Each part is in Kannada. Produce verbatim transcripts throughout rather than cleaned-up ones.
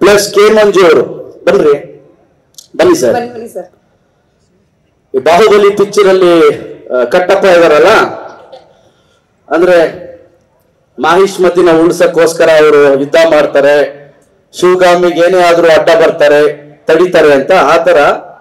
ಪ್ಲಸ್ ಕೆ ಮಂಜು ಅವರು ಬನ್ರಿ, ಬನ್ನಿ ಸರ್. ಈ ಬಾಹುಬಲಿ ಪಿಕ್ಚರ್ ಅಲ್ಲಿ ಕಟ್ಟಪ್ಪ ಇದಾರಲ್ಲ, ಅಂದ್ರೆ ಮಾಹಿಷ್ಮತಿನ ಉಳಿಸಕ್ಕೋಸ್ಕರ ಅವರು ಯುದ್ಧ ಮಾಡ್ತಾರೆ, ಶಿವಗಾಮಿಗೆ ಏನೇ ಆದ್ರೂ ಅಡ್ಡ ಬರ್ತಾರೆ, ತಡಿತಾರೆ ಅಂತ. ಆತರ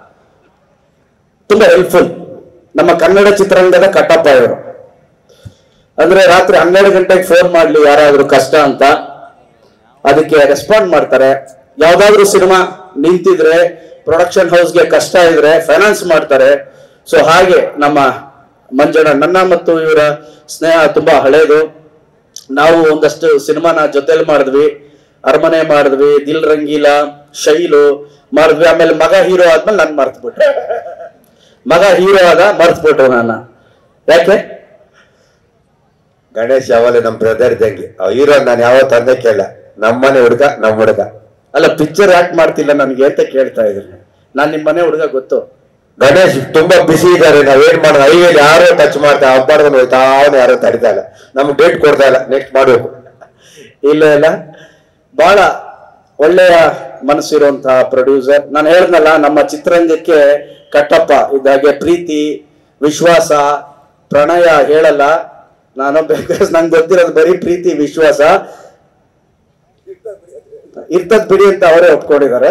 ತುಂಬಾ ಹೆಲ್ಪ್ಫುಲ್ ನಮ್ಮ ಕನ್ನಡ ಚಿತ್ರರಂಗದ ಕಟ್ಟಪ್ಪ ಇವರು. ಅಂದ್ರೆ ರಾತ್ರಿ ಹನ್ನೆರಡು ಗಂಟೆಗೆ ಫೋನ್ ಮಾಡ್ಲಿ ಯಾರಾದ್ರೂ ಕಷ್ಟ ಅಂತ, ಅದಕ್ಕೆ ರೆಸ್ಪಾಂಡ್ ಮಾಡ್ತಾರೆ. ಯಾವ್ದಾದ್ರು ಸಿನಿಮಾ ನಿಂತಿದ್ರೆ, ಪ್ರೊಡಕ್ಷನ್ ಹೌಸ್ಗೆ ಕಷ್ಟ ಇದ್ರೆ ಫೈನಾನ್ಸ್ ಮಾಡ್ತಾರೆ. ಸೊ ಹಾಗೆ ನಮ್ಮ ಮಂಜಣ್ಣ, ನನ್ನ ಮತ್ತು ಇವರ ಸ್ನೇಹ ತುಂಬಾ ಹಳೇದು. ನಾವು ಒಂದಷ್ಟು ಸಿನಿಮಾನ ಜೊತೆಲಿ ಮಾಡಿದ್ವಿ, ಅರಮನೆ ಮಾಡಿದ್ವಿ, ದಿಲ್ ರಂಗೀಲಾ, ಶೈಲು ಮಾಡಿದ್ವಿ. ಆಮೇಲೆ ಮಗ ಹೀರೋ ಆದ್ಮೇಲೆ ನಾನು ಮರ್ತ್ಬಿಟ್ಟೆ. ಮಗ ಹೀರೋ ಆದ ಮರ್ತ್ಬಿಟ್ರು ನನ್ನ. ಯಾಕೆ? ಗಣೇಶ್ ಯಾವಾಗ ನಮ್ ಬ್ರದರ್ ಇದ್ದಂಗೆ, ಹೀರೋ ನಾನು ಯಾವತ್ತು ತಂದೆ ಕೇಳ, ನಮ್ಮನೆ ಹುಡುಗ ನಮ್ ಹುಡುಗ. ಅಲ್ಲ, ಪಿಕ್ಚರ್ ಯಾಕೆ ಮಾಡ್ತಿಲ್ಲ ನನಗೆ ಅಂತ ಕೇಳ್ತಾ ಇದ್ದೀನಿ. ನಾನ್ ನಿಮ್ ಮನೆ ಹುಡುಗ ಗೊತ್ತು. ಗಣೇಶ್ ತುಂಬಾ ಬಿಸಿ ಇದ್ದಾರೆ, ನಾವೇನ್ ಮಾಡೋದು, ಹೈವೇಲಿ ಯಾರೋ ಟಚ್ ಮಾಡ್ತಾ ಹಬ್ಬಾಡ್ಕೊಂಡು ಹೋಯ್ತಾ ಅವನು ಯಾರೋ ತಡಿತಾ ಇಲ್ಲ, ನಮ್ಗೆ ಡೇಟ್ ಕೊಡ್ತಾ ಇಲ್ಲ, ನೆಕ್ಸ್ಟ್ ಮಾಡ್ಬೇಕು. ಇಲ್ಲ ಇಲ್ಲ, ಬಹಳ ಒಳ್ಳೆಯ ಮನಸ್ಸಿರುವಂತಹ ಪ್ರೊಡ್ಯೂಸರ್. ನಾನು ಹೇಳ್ದಲ್ಲ, ನಮ್ಮ ಚಿತ್ರರಂಗಕ್ಕೆ ಕಟ್ಟಪ್ಪ ಇದ್ದಾಗೆ ಪ್ರೀತಿ, ವಿಶ್ವಾಸ, ಪ್ರಣಯ ಹೇಳಲ್ಲ ನಾನು, ಬೇಕಾದ್ರೆ ನಂಗೆ ಗೊತ್ತಿರೋದು ಬರೀ ಪ್ರೀತಿ ವಿಶ್ವಾಸ ಇರ್ತದ್ ಬಿಡಿ ಅಂತ ಅವರೇ ಒಪ್ಕೊಂಡಿದ್ದಾರೆ.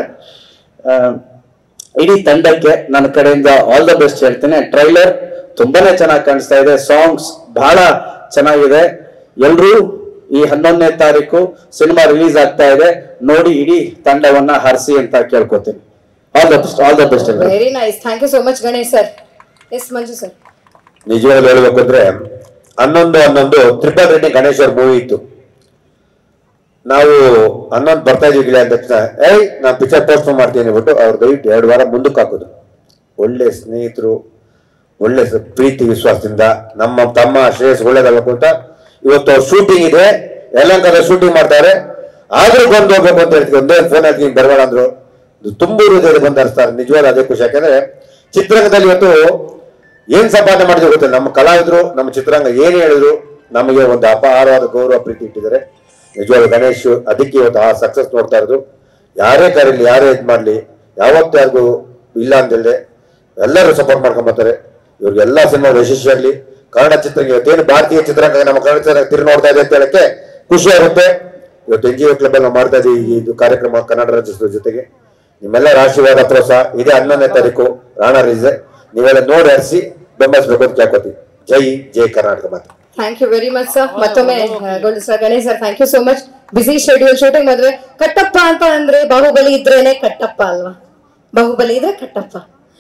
ಇಡೀ ತಂಡಕ್ಕೆ ನನ್ನ ಕಡೆಯಿಂದ ಆಲ್ ದ ಬೆಸ್ಟ್ ಹೇಳ್ತೇನೆ. ಟ್ರೈಲರ್ ತುಂಬಾನೇ ಚೆನ್ನಾಗಿ ಕಾಣಿಸ್ತಾ ಇದೆ, ಸಾಂಗ್ಸ್ ಬಹಳ ಚೆನ್ನಾಗಿದೆ. ಎಲ್ರೂ ಈ ಹನ್ನೊಂದನೇ ತಾರೀಕು ಸಿನಿಮಾ ರಿಲೀಸ್ ಆಗ್ತಾ ಇದೆ, ನೋಡಿ ಇಡೀ ತಂಡವನ್ನ ಹರಿಸಿ ಅಂತ ಕೇಳ್ಕೊತೀನಿ. All the best, all the best. Very nice, thank you so much Ganesh sir. Yes Manju sir. ನಿಜವಾಗ್ಲೂ ಹೇಳ್ಬೇಕು ಅಂದ್ರೆ ಹನ್ನೊಂದು ಹನ್ನೊಂದು ಟ್ರಿಪಲ್ ರೇಟಿಂಗ್ ಗಣೇಶ್ ಅವ್ರ ಮೂವಿ ಇತ್ತು. ನಾವು ಹನ್ನೊಂದು ಬರ್ತಾ ಇದೀವಿ ಅಂದ ತಕ್ಷಣ ಏಯ್ ನಾನು ಪಿಕ್ಚರ್ ಪೋಸ್ಟ್ ಮಾಡ್ತೀನಿ ಅಂದ್ಬಿಟ್ಟು ಅವ್ರ ದಯವಿಟ್ಟು ಎರಡು ವಾರ ಮುಂದಕ್ಕೆ ಹಾಕೋದು. ಒಳ್ಳೆ ಸ್ನೇಹಿತರು, ಒಳ್ಳೆ ಪ್ರೀತಿ ವಿಶ್ವಾಸದಿಂದ ನಮ್ಮ ತಮ್ಮ ಶ್ರೇಯಸ್ ಒಳ್ಳೇದಾಗಬೇಕು ಅಂತ ಇವತ್ತು ಅವ್ರ ಶೂಟಿಂಗ್ ಇದೆ, ಯಲಹಂಕದ ಶೂಟಿಂಗ್ ಮಾಡ್ತಾರೆ. ಆದ್ರೂ ಬಂದು ಹೋಗ್ಬೇಕು ಅಂತ ಹೇಳ್ತೀವಿ. ಒಂದೇ ಫೋನ್ ಹಾಕಿ ಬರಬೇಡ ಅಂದ್ರು, ತುಂಬಾ ಹೃದಯ ಬಂದು ಹರಿಸ್ತಾರೆ. ನಿಜವಾದ ಅದೇ ಖುಷಿ. ಯಾಕಂದ್ರೆ ಚಿತ್ರರಂಗದಲ್ಲಿ ಇವತ್ತು ಏನ್ ಸಂಪಾದನೆ ಮಾಡಿದ್ರು ಗೊತ್ತಿಲ್ಲ, ನಮ್ಮ ಕಲಾವಿದರು ನಮ್ಮ ಚಿತ್ರರಂಗ ಏನ್ ಹೇಳಿದ್ರು ನಮಗೆ ಒಂದು ಅಪಾರವಾದ ಗೌರವ ಪ್ರೀತಿ ಇಟ್ಟಿದ್ದಾರೆ. ನಿಜವಾದ ಗಣೇಶ್ ಅದಕ್ಕೆ ಇವತ್ತು ಆ ಸಕ್ಸಸ್ ನೋಡ್ತಾ ಇರೋದು. ಯಾರೇ ಕರೀಲಿ, ಯಾರೇ ಇದು ಮಾಡ್ಲಿ, ಯಾವತ್ತೂ ಯಾರಿಗೂ ಇಲ್ಲ ಅಂತೇಳಿದೆ ಎಲ್ಲರೂ ಸಪೋರ್ಟ್ ಮಾಡ್ಕೊಂಡ್ ಬರ್ತಾರೆ. ಇವ್ರಿಗೆಲ್ಲ ಸಿನಿಮಾ ಯಶಸ್ವಿ ಆಗಲಿ. ಕನ್ನಡ ಚಿತ್ರ ಇವತ್ತೇನು ಭಾರತೀಯ ಚಿತ್ರರಂಗ ನಮ್ಮ ಕನ್ನಡ ಚಿತ್ರ ತಿರು ನೋಡ್ತಾ ಇದೆ ಅಂತ ಹೇಳಕ್ಕೆ ಖುಷಿ ಆಗುತ್ತೆ. ಇವತ್ತು ಎನ್ ಜಿ ಒ ಕ್ಲಬ್ ಅಲ್ಲಿ ಮಾಡ್ತಾ ಇದೀವಿ ಇದು ಕಾರ್ಯಕ್ರಮ ಕನ್ನಡ ರಾಜ್ಯೋತ್ಸವ ಜೊತೆಗೆ. ನಿಮ್ಮೆಲ್ಲರ ಆಶೀರ್ವಾದ ಪ್ರೋತ್ಸಾಹ ಇದೆ. ಹನ್ನೊಂದನೇ ತಾರೀಕು ರಾಣ ರಿಲೀಸ್, ನೀವೆಲ್ಲ ನೋಡಿ ಹರಿಸಿ ಬೆಂಬಲಿಸಬೇಕು ಅಂತ ಕೇಳ್ಕೊತೀವಿ. ಜೈ ಜೈ ಕರ್ನಾಟಕ ಮಾತು. Thank you very much sir. ಮತ್ತೊಮ್ಮೆ sir Ganesh sir, thank you so much. Busy schedule, shooting ಮದ್ವೆ. ಕಟ್ಟಪ್ಪ ಅಂತ ಅಂದ್ರೆ ಬಾಹುಬಲಿ ಇದ್ರೇನೆ ಕಟ್ಟಪ್ಪ ಅಲ್ವಾ? ಬಾಹುಬಲಿ ಇದ್ರೆ ಕಟ್ಟಪ್ಪ.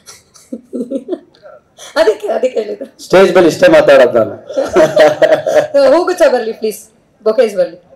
ಅದಕ್ಕೆ ಅದಕ್ಕೆ ಹೇಳಿದ್ರು ಸ್ಟೇಜ್ ಮೇಲೆ ಇಷ್ಟೇ ಮಾತಾಡೋದು ನಾನು. ಹೋಗುತ್ತಾ ಬರ್ಲಿ ಪ್ಲೀಸ್, ಬೊಕೇಸ್ ಬರ್ಲಿ.